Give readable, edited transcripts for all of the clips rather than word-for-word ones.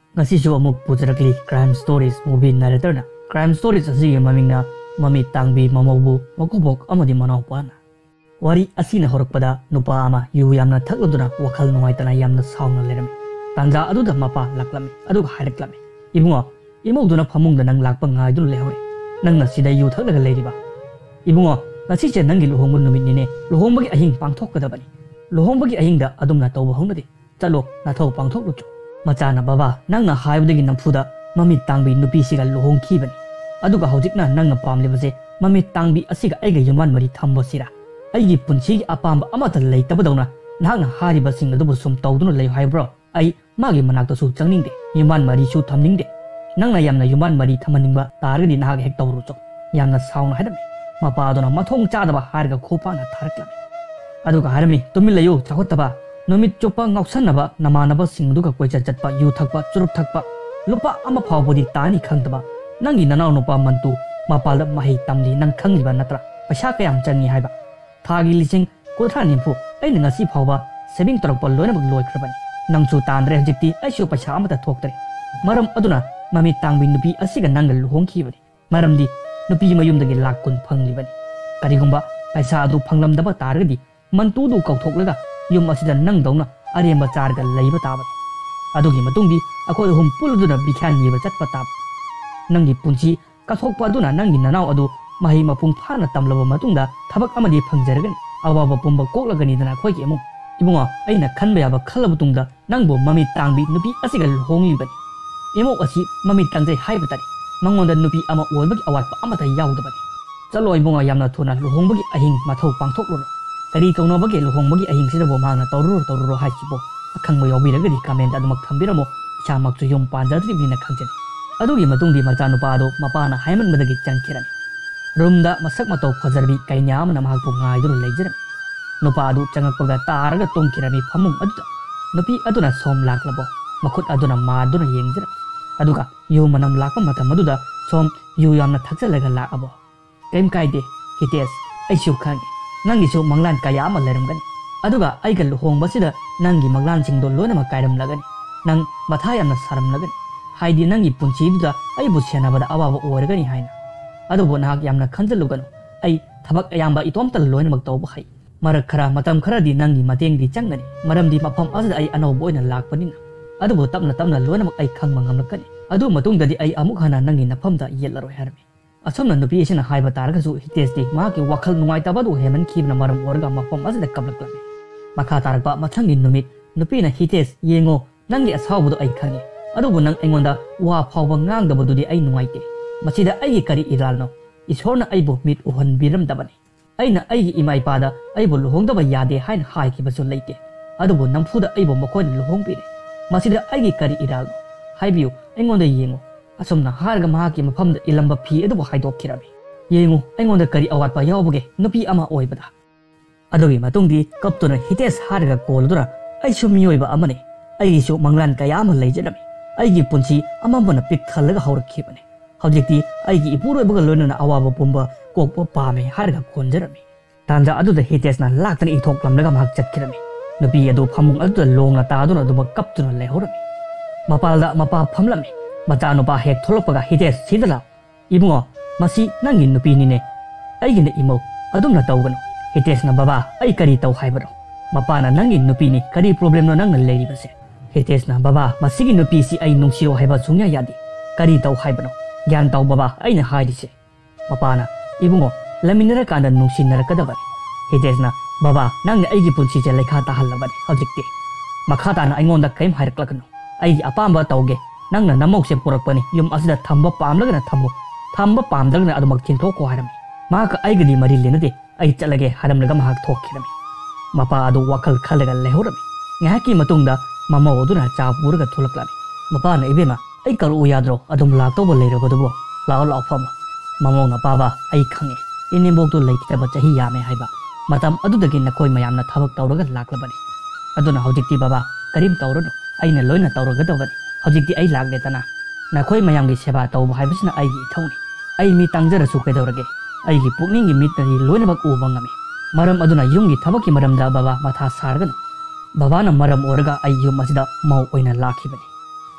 ngasisu amuk pujarakli crime stories movie narrator na crime stories asigi mamingna mami tangbi mamobu makubok amadi manawpana wari asina horakpada nupa ama yu yamna thakladuna wakhal nuaitana yamna sauna lerami tanja aduda mapa laklami aduga haireklami ibungo imogduna phamungda nang lakpa ngaidun lehore nangna sida yu thaklaga leiriba ibungo ngasiche nangi luhongbu numitnine luhongbagi ahing pangthokkadabani luhongbagi ahingda adumna tawba hongnadi chalo nathau pangthokluchu machana baba nangna haibdagi namfuda mami tangbi nupi siga luhongkhibani aduga hojikna nangna pamlebase mami tangbi asiga aiga yuman mari thambo sira aigi punchigi apamba amata leitabadawna nahakna hariba sing adubu sum tawduna lei haibro ai magi manakta su changningde yuman mari su thamningde nangna yamna yuman mari thamaningba targadi nahak hek tawrucho yamna sauna haidami mapa aduna mathong chadaba harga khopana tharaklami aduga harami tumilayu chakhotaba nomit chopa ngausanaba namanaba singduga koicha chatpa yu thakpa churup thakpa lupa ama phawbodi tani khangtaba nangi nanau nupa mantu mapalda mahi tamdi nang khangliba natra paisa kayam changi haiba thagi lising kotha nimpu aina ngasi phawba saving torokpa loinabak loikrabani nangchu tandre hajikti aishu paisa amata thoktre maram aduna mami tangbi nupi asiga nangal luhongkhibani maramdi nupi mayumdagi lakkun phanglibani karigumba paisa adu phanglamdaba targadi mantu du kauthoklaga yum asida nang dawna aremba charga leiba tabani adugi matungdi akoi hum pulduna bikhan niba chatpa tab nangi punchi kathokpa aduna nangi nanau adu mahi mapung phana tamlaba matungda thabak amadi phangjaragani awaba pumba koklagani dana khoiki emu ibunga aina khanba yaba khalaba tungda nangbo mami tangbi nupi asiga honglibani emu asi mami tangjai haiba tari mangonda nupi ama olbagi awatpa amata yaudabani chalo ibunga yamna thuna luhongbagi ahing mathau pangthokloro kari kaunabagi luhongbagi ahing sidabo mangna tawruro haisibo akhangba yawbiragadi comment adumak thambiramo chamakchu yum panjadribina khangjani adugi matungdi machanupa adu mapana haimanbadagi changkhirani rumda masak matau phajarbi kainya amana mahakpu ngaiduru leijarami nupa adu changakpaga taraga tongkhirami phamung aduda nupi aduna som laklabo makhut aduna maduna yengjarami aduga yu manam lakpa matam aduda som yu yamna thakjalaga lakabo kaim kaide hitesh aishu khangi nangi su manglan kaya ama leramgani aduga aiga luhongbasida nangi manglan singdo loinama kairamlagani nang matha yamna saramlagani haidi nangi punchiduda aibu senabada awaba oiragani haina adubu nahak yamna khanjaluganu ai thabak ayamba itomtal loinamak tawba hai marak khara matam kharadi nangi matengdi changani maramdi mafam asada ai anawbo oina lakpanina adubu tapna loinamak ai khangma ngamlakani adu matungdadi ai amuk hana nangi nafamda yellaroi harmi asomna nupi esina haiba taragasu hitesdi mahaki wakhal nungaitabadu heman khibna maram orga mafam asada kablaklami makha tarakpa mathangi numit nupina hites yengo nangi asawbudu ai khangi adubu nang engonda wa phawba ngangdabadudi ai nungaite masida ai kari iralno ishorna aibu mit uhan biram dabani aina ai imai pada aibu luhongdaba yade hain haiki basu leite adubu namfuda aibu makoi luhongpire masida ai kari iralno haibiu engonda yengo asomna harga mahaki mafamda ilamba phi adubu haidokkirami yengo engonda kari awatpa yawbuge nupi ama oibada adugi matungdi kaptuna hites harga koldura aisu miyoiba amane aisu manglan kaya ama leijarami aigi punchi amambana pik khalaga hawrakhibane hawjikti aigi ipuroibaga loinana awaba pumba kokpa pame harga konjarami tanja aduda hitesna laktana ithoklamlaga mahak chatkirami nupi adu phamung aduda longna taaduna aduba kaptuna lehorami mapalda mapa phamlami machanupa hek tholokpaga hites sidala ibungo masi nangi nupi nine aigina imo adumna tawganu hitesna baba ai kari taw haibaro mapana nangi nupi ni kari problem no nangna leiribase hitesna baba masigi nupi si ai nungsiro haiba sungya yadi kari taw haibano gyan taw baba aina haidise mapana ibungo laminara kanda nungsinara kadabani hitesna baba nangna aigi punchi je lekha tahalabani hojikte makhata na aingonda kaim haireklakano aigi apamba tawge nangna namokse purakpani yum asida thamba pamlagana thamba pamdagna adumak chinthoko harami maka aigadi mari lenade ai chalage haramlaga mahak thokkirami mapa adu wakal khalaga lehorami ngahaki matungda mama oduna cha puraga thulaklami mapa na ibema ai karu yadro adum laktobo leirabadubo lao fama mama na baba ai khange inimbok tu leikitaba chahi yame haiba matam adudagi nakoi mayamna thabak tawraga laklabani aduna hojikti baba karim tawrano aina loina tawraga dawani hojikti ai lagletana nakoi mayamgi seba tawba haibasina ai gi thawni ai mi tangjarasu kedawrage ai gi pukningi mitari loina bak uba ngami maram aduna yumgi thabaki maramda baba matha sarganu baba na maram oraga ai yum asida mau oina lakhibani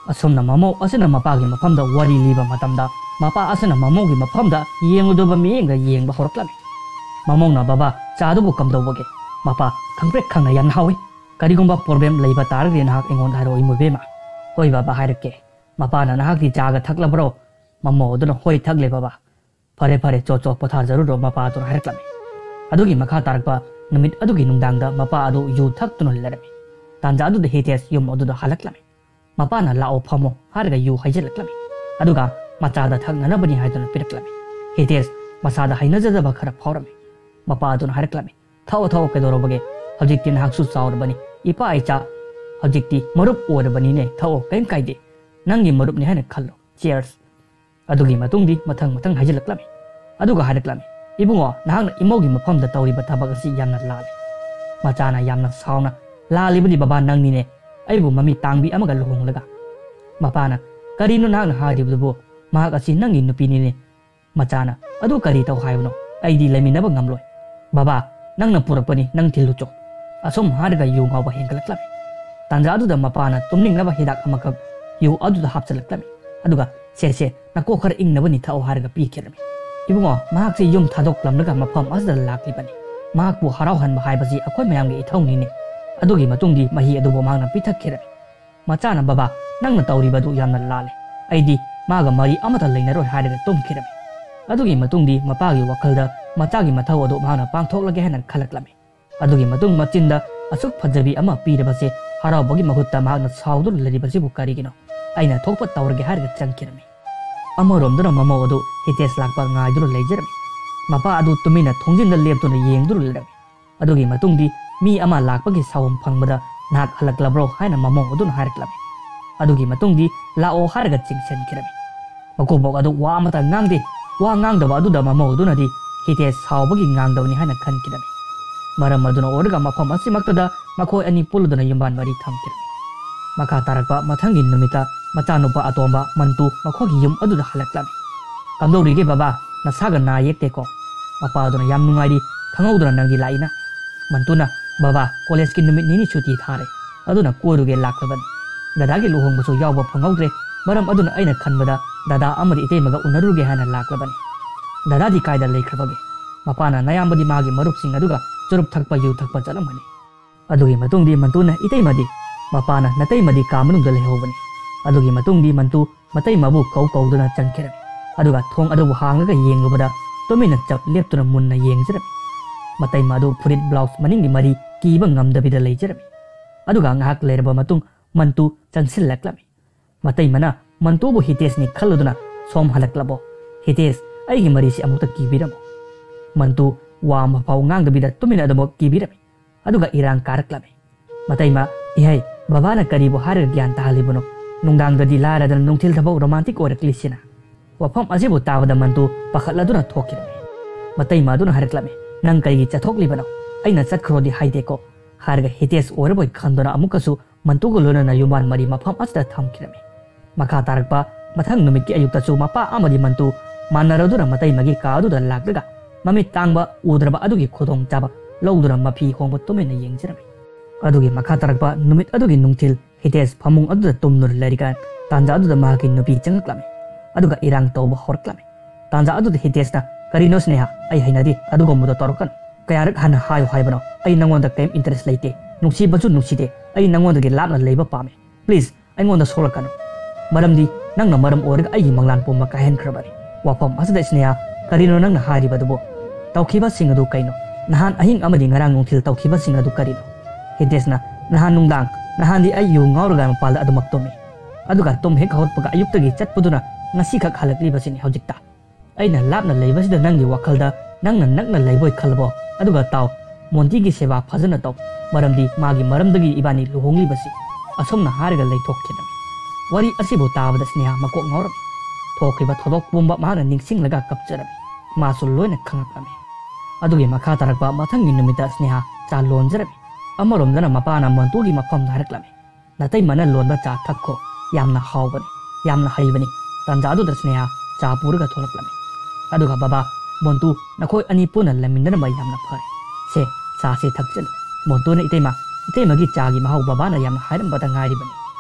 असुमना ममौ असना मपागी मफमदा worry लीबा मतमदा मपा असना ममौगी मफमदा येंगुदोबा मियेंगा येंगबा होरक्लामे ममौना बाबा चादुबु कमदौबगे मपा खंग्रेक खंगना याम हावी करिगुंबा problem लेबा तारगे नाहक एंगोन हारो इमुबेमा होय बाबा हायरके मपाना नाहकि चागा थकलब्रो ममौ अदुना होय थकले बाबा फरे फरे चो पोथा जरूरो मपा अदुना हायरक्लामे अदुगी मखा तारकपा नुमित अदुगी नुंगदांगदा मपा अदु यु थक्तुना लरमे तांजा अदुदा हेतेस युम अदुदा हलक्लामे मपाना लाओ फमो हारगा यु हाइजलक्लामे अदुगा मचादा थक्ननबनि हाइदुना पिरक्लामे हेतेस मसादा हाइनजदबा खरा फावरमे मपा अदुना हायरक्लामे थाओ थाओ केदोरबगे हजिक्ति नाहकसु चावरबनि इपा आइचा हजिक्ति मरुप ओरबनिने थाओ कैम काइदे नंगी मरुपनि हाइना खल्लो चीयर्स अदुगी मतुंगदी मथंग मथंग हाइजलक्लामे अदुगा हायरक्लामे इबुंगो नाहकना इमौगी मफमदा तौरिबा थबक असि यामना लाले मचाना यामना सावना लालिबदि बाबा नंगनिने अइबु ममी तांगबी अमगा लुहोंगलगा मपाना करिनो नाहकना हारिबदुबो महाक असि नंगी नुपिनिने मचाना अदु करि तौ हायबनो अइदि लेमिनबा ngamloi बाबा नंगना पुरकपनि नंग थिलुचो असोम हारगा यु गावबा हेंगलक्लामे तांजा अदुदा मपाना तुमनिंगनबा हिदाक अमकब यु अदुदा हापचलक्लामे अदुगा से नको खर इंगनबनि थाओ हारगा पीखेरमे इबुंगो महाकसे युम थादोक्लमनगा मफम असदा लाक्लिबनि महाकबु हरावहनबा हायबसि अखोय मयामगे इथौनिने अदुगी मतुंगदी मही अदुबो मांगना पिथक्खेरमे मचाना बाबा नंगना तौरिबदु यामना लाले अइदि मागा मरी अमता लेनरोय हारगा तुमखेरमे अदुगी मतुंगदी मपागी वखलदा मचागी मथौ अदु मांगना पांगथोक्लगे हेना खलक्लामे अदुगी मतुंग मचिंदा असुक फजबी अमा पीरबसे हरावबगी महुत्ता मागना साउदु लरिबसिबु करिगिनो अइना थोकपा तौरगे हारगा चंखेरमे अमरोमदुना ममौ अदु Hitesh Lakpa ngaiduru lejerame mapa adu tumina thongjinda leptuna yengduru lerame adugi matungdi mi ama lakpagi sawum phangbada nak halaklabro haina mamau aduna haraklame adugi matungdi lao harga chingsen kirame makobok adu wa amata ngangde wa ngangdaba aduda mamau aduna di hites sawbagi ngangdawni haina khankirame maram aduna orga mafam asimaktada makhoi ani puluduna yumban mari thamkirame maka tarakpa mathangi numita machanupa atomba mantu makhogi yum aduda halaklame kamdorige baba nasaga na yekteko mapa aduna yam nungairi khangauduna nangdi laina mantuna baba college ki numit nini chuti thare aduna koruge laklaban dada gi luhongbasu yawba phangaudre maram aduna aina khanbada dada amadi itemaga unaruge hana laklaban dada di kaida leikhrbage mapana nayambadi magi marupsing aduga churup thakpa yu thakpa chalamani adugi matungdi mantuna itemadi mapana nateimadi kamanungda lehobani adugi matungdi mantu matai mabu kau kauduna changkherami aduga thong adubu hangaga yengubada tomina chap leptuna munna yengjarami matai madu furit blouse maningi mari kiba ngamdabida leijarami aduga ngahak leraba matung mantu chansillaklami matai mana mantu bu hites ni khaluduna som halaklabo hites aigi mari si amukta kibiramo mantu wa ma pau ngangdabida tomina adamo kibirami aduga irang karaklami matai ma ihai babana karibo har gyan tahalibuno nungdangdadi laradana nungthil thabau romantic oraklisina wafam asibu tawada mantu pakhatladuna thokirame matai maduna haraklame nang kaigi chathoklibanao aina chatkrodi haideko harga hites oraboi khandona amukasu mantugo lonana yuman mari mafam asda thamkirame makha tarakpa mathang numikki ayuktasu mapa amadi mantu manaraduna matai magi kaaduna laklaga mami tangba udraba adugi khodong chaba lowduna mafi hongba tumena yengjirame adugi makha tarakpa numit adugi nungthil hites phamung aduda tumnur larikan tanja aduda mahaki nupi changaklame aduga irang tawba horklame tanja aduda hitesna karino sneha ai hainadi adugo mudo torokan kayarak hana hayo haibano ai nangonda kem interest leite nuksi bachu nukside ai nangonda ge lapna leiba pame please ai ngonda solakano maramdi nangna maram orga ai manglan pomma kahen khrabani wafam asda sneha karino nangna hari badubo tawkhiba singadu kaino nahan ahing amadi ngarang nungthil tawkhiba singadu karino hitesna nahan nungdang nahan di ai yu ngaurga mapalda adumaktomi aduga tom hek hotpaga ayuktagi chatpuduna ngasi khak halakli basini hojikta aina lapna leibasida nangni wakhalda nangna nakna leiboi khalbo aduga taw monti gi seva phajana taw maramdi magi maramdagi ibani luhongli basi asomna harga leithokkhidam wari asibu tawada sneha makok ngauram thokhiba thodok bomba mahana ningsing laga kapcharam masul loina khangapame adugi makha tarakba mathangi numita sneha cha lonjarami amaromdana mapana mantugi mafam dharaklame natai mana lonba cha thakko yamna hawbani yamna haibani tanjadu sneha cha purga tholaklame aduga baba montu nakhoi ani puna lamindana ma yamna phare se sa se thakchal montu na itema gi cha gi mahau baba na yamna hairam bata ngari bani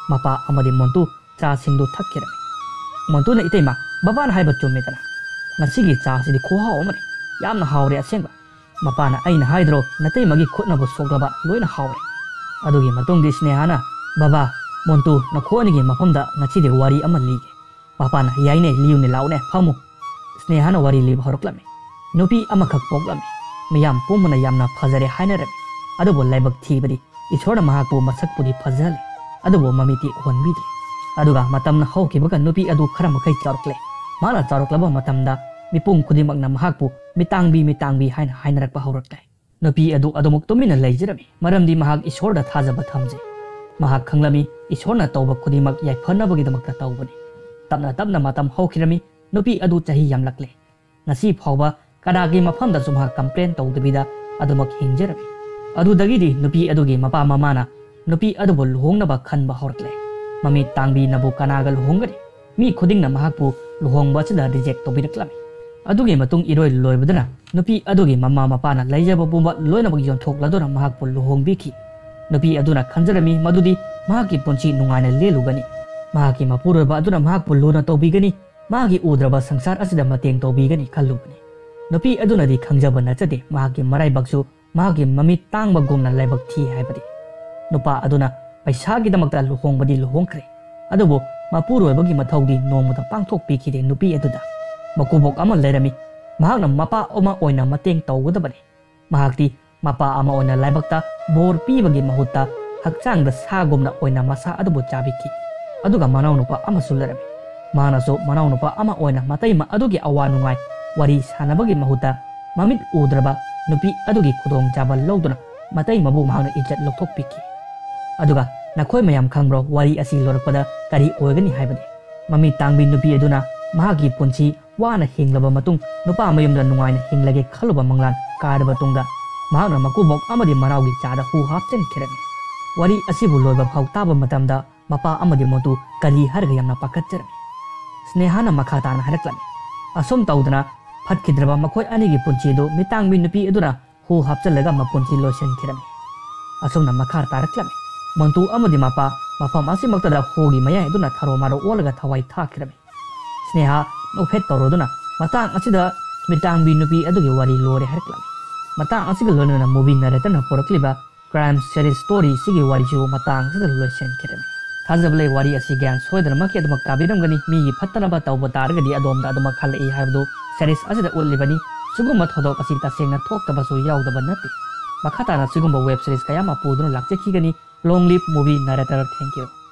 ꯃꯄꯥ ꯑꯃꯗꯤ ꯃꯣꯟꯇꯨ ꯆꯥꯁꯤꯡꯗꯨ ꯊꯛꯈꯤꯔꯝꯃꯤ ꯃꯣꯟꯇꯨꯅ ꯏꯇꯩꯃ ꯕꯕꯥꯅ ꯍꯥꯏꯕ ꯆꯨꯝꯃꯦꯗꯅ ꯉꯁꯤꯒꯤ ꯆꯥꯁꯤꯗꯤ ꯈꯨꯍꯥꯎ ꯑꯃꯅꯤ ꯌꯥꯝꯅ ꯍꯥꯎꯔꯦ ꯑꯁꯦꯡꯕ ꯃꯄꯥꯅ ꯑꯩꯅ ꯍꯥꯏꯗ꯭ꯔꯣ ꯅꯇꯩꯃꯒꯤ ꯈꯨꯠꯅꯕꯨ ꯁꯣꯛꯂꯕ ꯂꯣꯏꯅ ꯍꯥꯎꯔꯦ ꯑꯗꯨꯒꯤ ꯃꯇꯨꯡꯗꯤ ꯁ꯭ꯅꯦꯍꯥꯅ ꯕꯕꯥ ꯃꯣꯟꯇꯨ ꯅꯈꯣꯏꯅꯤꯒꯤ ꯃꯐꯝꯗ ꯉꯁꯤꯗꯤ ꯋꯥꯔꯤ ꯑꯃ ꯂꯤꯒꯦ ꯃꯄꯥꯅ ꯌꯥꯏꯅꯦ ꯂꯤꯌꯨꯅꯦ ꯂꯥꯎꯅꯦ ꯐꯝꯃꯨ ꯁ꯭ꯅꯦꯍꯥꯅ ꯋꯥꯔꯤ ꯂꯤꯕ ꯍꯧꯔꯛꯂꯝꯃꯤ ꯅꯨꯄꯤ ꯑꯃꯈꯛ ꯄꯣꯛꯂꯝꯃꯤ ꯃꯤꯌꯥꯝ ꯄꯨꯝꯕꯅ ꯌꯥꯝꯅ ꯐꯖꯔꯦ ꯍꯥꯏꯅꯔꯝꯃꯤ ꯑꯗꯨꯕꯨ ꯂꯥꯏꯕꯛ ꯊꯤꯕꯗꯤ ꯏꯁꯣꯔꯅ ꯃꯍꯥꯛꯄꯨ ꯃꯁꯛꯄꯨꯗꯤ ꯐꯖꯍꯜꯂꯦ ꯑꯗꯨꯕꯨ ꯃꯃꯤꯠꯇꯤ ꯎꯍꯟꯕꯤꯗ꯭ꯔꯦ ꯑꯗꯨꯒ ꯃꯇꯝꯅ ꯍꯧꯈꯤꯕꯒ ꯅꯨꯄꯤ ꯑꯗꯨ ꯈꯔ ꯃꯈꯩ ꯆꯥꯎꯔꯛꯂꯦ ꯃꯥꯅ ꯆꯥꯎꯔꯛꯂꯕ ꯃꯇꯝꯗ ꯃꯤꯄꯨꯝ ꯈꯨꯗꯤꯡꯃꯛꯅ ꯃꯍꯥꯛꯄꯨ ꯃꯤꯇꯥꯡꯕꯤ ꯍꯥꯏꯅ ꯍꯥꯏꯅꯔꯛꯄ ꯍꯧꯔꯛꯂꯦ ꯅꯨꯄꯤ ꯑꯗꯨ ꯑꯗꯨꯃꯛ ꯇꯨꯃꯤꯟꯅ ꯂꯩꯖꯔꯝꯃꯤ ꯃꯔꯝꯗꯤ ꯃꯍꯥꯛ ꯏꯁꯣꯔꯗ ꯊꯥꯖꯕ ꯊꯝꯖꯩ ꯃꯍꯥꯛ ꯈꯪꯂꯝꯃꯤ ꯏꯁꯣꯔꯅ ꯇꯧꯕ ꯈꯨꯗꯤꯡꯃꯛ ꯌꯥꯏꯐꯅꯕꯒꯤꯗꯃꯛꯇ ꯇꯧꯕꯅꯤ ꯇꯞꯅ ꯇꯞꯅ ꯃꯇꯝ ꯍꯧꯈꯤꯔꯝꯃꯤ ꯅꯨꯄꯤ ꯑꯗꯨ ꯆꯍꯤ ꯌꯥꯝꯂꯛꯂꯦ ꯉꯁꯤ ꯐꯥꯎꯕ ꯀꯅꯥꯒꯤ ꯃꯐꯝꯗꯁꯨ ꯃꯍꯥꯛ ꯀꯝꯄ꯭ꯂꯦꯟ ꯇꯧꯗꯕꯤꯗ ꯑꯗꯨꯃꯛ ꯍꯤꯡꯖꯔꯝꯃꯤ ꯑꯗꯨꯗꯒꯤꯗꯤ ꯅꯨꯄꯤ ꯑꯗꯨꯒꯤ ꯃꯄꯥ ꯃꯃꯥꯅ ꯅꯨꯄꯤ ꯑꯗꯨꯕꯨ ꯂꯨꯍꯣꯡꯅꯕ ꯈꯟꯕ ꯍꯧꯔꯛꯂꯦ ꯃꯃꯤꯠ ꯇꯥꯡꯕꯤꯅꯕꯨ ꯀꯅꯥꯒ ꯂꯨꯍꯣꯡꯒꯅꯤ ꯃꯤ ꯈꯨꯗꯤꯡꯅ ꯃꯍꯥꯛꯄꯨ ꯂꯨꯍꯣꯡꯕ ꯑꯁꯤꯗ ꯔꯤꯖꯦꯛ ꯇꯧꯕꯤꯔꯛꯂꯝꯃꯤ ꯑꯗꯨꯒꯤ ꯃꯇꯨꯡ ꯏꯔꯣꯏ ꯂꯣꯏꯕꯗꯨꯅ ꯅꯨꯄꯤ ꯑꯗꯨꯒꯤ ꯃꯃꯥ ꯃꯄꯥꯅ ꯂꯩꯖꯕ ꯄꯨꯝꯕ ꯂꯣꯏꯅꯃꯛ ꯌꯣꯟꯊꯣꯛꯂꯗꯨꯅ ꯃꯍꯥꯛꯄꯨ ꯂꯨꯍꯣꯡꯕꯤꯈꯤ ꯅꯨꯄꯤ ꯑꯗꯨꯅ ꯈꯟꯖꯔꯝꯃꯤ ꯃꯗꯨꯗꯤ ꯃꯍꯥꯛꯀꯤ ꯄꯨꯟꯁꯤ ꯅꯨꯡꯉꯥꯏꯅ ꯂꯦꯜꯂꯨꯒꯅꯤ ꯃꯍꯥꯛꯀꯤ ꯃꯄꯨꯔꯣꯏꯕ ꯑꯗꯨꯅ ꯃꯍꯥꯛꯄꯨ ꯂꯨꯅ ꯇꯧꯕꯤꯒꯅꯤ ꯃꯥꯒꯤ ꯎꯗ꯭ꯔꯕ ꯁꯪꯁꯥꯔ ꯑꯁꯤꯗ ꯃꯇꯦꯡ ꯇꯧꯕꯤꯒꯅꯤ ꯈꯜꯂꯨꯕꯅꯤ ꯅꯨꯄꯤ ꯑꯗꯨꯅꯗꯤ ꯈꯪꯖꯕ ꯅꯠꯆꯗꯦ ꯃꯍꯥꯛꯀꯤ ꯃꯔꯥꯏꯕꯛꯁꯨ ꯃꯍꯥꯛꯀꯤ ꯃꯃꯤꯠ ꯇꯥꯡꯕꯒꯨꯝꯅ ꯂꯥꯏꯕꯛ ꯊꯤ ꯍꯥꯏꯕꯗꯤ ꯅꯨꯄꯥ ꯑꯗꯨꯅ ꯄꯩꯁꯥꯒꯤꯗꯃꯛꯇ ꯂꯨꯍꯣꯡꯕꯗꯤ ꯂꯨꯍꯣꯡꯈ꯭ꯔꯦ ꯑꯗꯨꯕꯨ ꯃꯄꯨꯔꯣꯏꯕꯒꯤ ꯃꯊꯧꯗꯤ ꯅꯣꯡꯃꯗ ꯄꯥꯡꯊꯣꯛꯄꯤꯈꯤꯗꯦ ꯅꯨꯄꯤ ꯑꯗꯨꯗ ꯃꯀꯨꯕꯣꯛ ꯑꯃ ꯂꯩꯔꯝꯃꯤ ꯃꯍꯥꯛꯅ ꯃꯄꯥ ꯑꯃ ꯑꯣꯏꯅ ꯃꯇꯦꯡ ꯇꯧꯒꯗꯕꯅꯤ ꯃꯍꯥꯛꯇꯤ ꯃꯄꯥ ꯑꯃ ꯑꯣꯏꯅ ꯂꯥꯏꯕꯛꯇ ꯕꯣꯔ ꯄꯤꯕꯒꯤ ꯃꯍꯨꯠꯇ ꯍꯛꯆꯥꯡꯗ ꯁꯥꯒꯨꯝꯅ ꯑꯣꯏꯅ ꯃꯁꯥ ꯑꯗꯨꯕꯨ ꯆꯥꯕꯤꯈꯤ ꯑꯗꯨꯒ ꯃꯅꯥꯎꯅꯨꯄꯥ ꯑꯃꯁꯨ ꯂꯩꯔꯝꯃꯤ ꯃꯥꯅꯁꯨ ꯃꯅꯥꯎꯅꯨꯄꯥ ꯑꯃ ꯑꯣꯏꯅ ꯃꯇꯩꯃ ꯑꯗꯨꯒꯤ ꯑꯋꯥ ꯅꯨꯡꯉꯥꯏ ꯋꯥꯔꯤ ꯁꯥꯟꯅꯕꯒꯤ ꯃꯍꯨꯠꯇ ꯃꯃꯤꯠ ꯎꯗ꯭ꯔꯕ ꯅꯨꯄꯤ ꯑꯗꯨꯒꯤ ꯈꯨꯗꯣꯡꯆꯥꯕ ꯂꯧꯗꯨꯅ ꯃꯇꯩꯃꯕꯨ ꯃꯍꯥꯛꯅ ꯏज्ꯖꯠ ꯂꯧꯊꯣꯛꯄꯤꯈꯤ ꯑꯗꯨꯒ ꯅꯈꯣꯏ ꯃꯌꯥꯝ ꯈꯪꯕ꯭ꯔꯣ ꯋꯥꯔꯤ ꯑꯁꯤ ꯂꯣꯏꯔꯛꯄꯗ ꯀꯔꯤ ꯑꯣꯏꯒꯅꯤ ꯍꯥꯏꯕꯗꯤ ꯃꯃꯤꯠ ꯇꯥꯡꯕꯤ ꯅꯨꯄꯤ ꯑꯗꯨꯅ ꯃꯍꯥꯛꯀꯤ ꯄꯨꯟꯁꯤ ꯋꯥꯅ ꯍꯤꯡꯂꯕ ꯃꯇꯨꯡ ꯅꯨꯄꯥ ꯃꯌꯨꯝꯗ ꯅꯨꯡꯉꯥꯏꯅ ꯍꯤꯡꯂꯒꯦ ꯈꯜꯂꯨꯕ ꯃꯪꯂꯥꯟ ꯀꯥꯔꯕ ꯇꯨꯡꯗ ꯃꯍꯥꯛꯅ ꯃꯀꯨꯕꯣꯛ ꯑꯃꯗꯤ ꯃꯅꯥꯎꯒꯤ ꯆꯥꯗ ꯍꯨ ꯍꯥꯞꯆꯤꯟꯈꯤꯔꯝꯃꯤ ꯋꯥꯔꯤ ꯑꯁꯤꯕꯨ ꯂꯣꯏꯕ ꯐꯥꯎ ꯇꯥꯕ ꯃꯇꯝꯗ ꯃꯄꯥ ꯑꯃꯗꯤ ꯃꯣꯟꯇꯨ ꯀꯔꯤ ꯍꯥꯏꯔꯒ ꯌꯥꯝꯅ ꯄꯥꯈꯠꯆꯔꯝꯃꯤ ꯁ꯭ꯅꯦꯍꯥꯅ ꯃꯈꯥ ꯇꯥꯅ ꯍꯥꯏꯔꯛꯂꯝꯃꯤ ꯑꯁꯨꯝ ꯇꯧꯗꯅ ꯐꯠꯈꯤꯗ꯭ꯔꯕ ꯃꯈꯣꯏ ꯑꯅꯤꯒꯤ ꯄꯨꯟꯁꯤꯗꯨ ꯃꯤꯇꯥꯡꯕꯤ ꯅꯨꯄꯤ ꯑꯗꯨꯅ ꯍꯨ ꯍꯥꯞꯆꯜꯂꯒ ꯃꯄꯨꯟꯁꯤ ꯂꯣꯏꯁꯤꯟꯈꯤꯔꯝꯃꯤ ꯑꯁꯨꯝꯅ ꯃꯈꯥ ꯇꯥꯔꯛꯂꯝꯃꯤ ꯃꯣꯟꯇꯨ ꯑꯃꯗꯤ ꯃꯄꯥ ꯃꯐꯝ ꯑꯁꯤꯃꯛꯇꯗ ꯍꯨꯒꯤ ꯃꯌꯥꯏ ꯑꯗꯨꯅ ꯊꯔꯣ ꯃꯥꯔꯣ ꯑꯣꯜꯂꯒ ꯊꯋꯥꯏ ꯊꯥꯈꯤꯔꯝꯃꯤ ꯁ꯭ꯅꯦꯍꯥ ꯅꯣꯛꯐꯦꯠ ꯇꯧꯔꯗꯨꯅ ꯃꯇꯥꯡ ꯑꯁꯤꯗ ꯃꯤꯇꯥꯡꯕꯤ ꯅꯨꯄꯤ ꯑꯗꯨꯒꯤ ꯋꯥꯔꯤ ꯂꯣꯏꯔꯦ ꯍꯥꯏꯔꯛꯂꯝꯃꯤ ꯃꯇꯥꯡ ꯑꯁꯤꯒ ꯂꯣꯏꯅꯅ ꯃꯨꯚꯤ ꯅꯔꯦꯇꯔꯅ ꯄꯨꯔꯛꯂꯤꯕ ꯀ꯭ꯔꯥꯏꯝ ꯁꯦꯔꯤꯁ ꯁ꯭ꯇꯣꯔꯤ ꯁꯤꯒꯤ ꯋꯥꯔꯤꯁꯨ ꯃꯇꯥꯡ ꯑꯁꯤꯗ ꯂꯣꯏꯁꯤꯟꯈꯤꯔꯝꯃꯤ ꯊꯥꯖꯕ ꯂꯩ ꯋꯥꯔꯤ ꯑꯁꯤ ꯒ꯭ꯌꯥꯟ ꯁꯣꯏꯗꯅꯃꯛꯀꯤ ꯑꯗꯨꯃꯛ ꯇꯥꯕꯤꯔꯝꯒꯅꯤ ꯃꯤꯒꯤ ꯐꯠꯇꯅꯕ ꯇꯧꯕ ꯇꯥꯔꯒꯗꯤ ꯑꯗꯣꯝꯗ ꯑꯗꯨꯃꯛ ꯍꯜꯂꯛꯏ ꯍꯥꯏꯕꯗꯨ ꯁꯦꯔꯤꯁ ꯑꯁꯤꯗ ꯎꯠꯂꯤꯕꯅꯤ ꯁꯤꯒꯨꯝꯕ ꯊꯧꯗꯣꯛ ꯑꯁꯤ ꯇꯁꯦꯡꯅ ꯊꯣꯛꯇꯕꯁꯨ ꯌꯥꯎꯗꯕ ꯅꯠꯇꯦ ꯃꯈꯥ ꯇꯥꯅ ꯁꯤꯒꯨꯝꯕ ꯋꯦꯕ ꯁꯤꯔꯤꯁ ꯀꯌꯥ ꯑꯃ ꯄꯨꯗꯨꯅ ꯂꯥꯛꯆꯈꯤꯒꯅꯤ ꯂꯣꯡ ꯂꯤꯞ ꯃꯨꯚꯤ ꯅꯔꯦꯇꯔ ꯊꯦꯡꯛ ꯌꯨ